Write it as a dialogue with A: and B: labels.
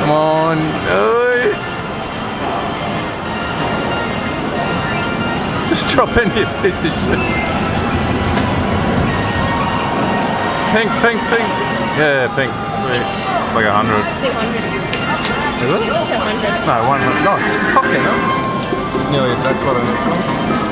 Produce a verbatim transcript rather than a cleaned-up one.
A: Come on. Oh. Just drop any piece of shit. Pink, pink, pink. Yeah, pink. Sweet. Like a hundred.
B: two hundred.
A: Is it?
B: two hundred.
A: No, one hundred. No, it's fucking hell. It's nearly a jackpot on this one.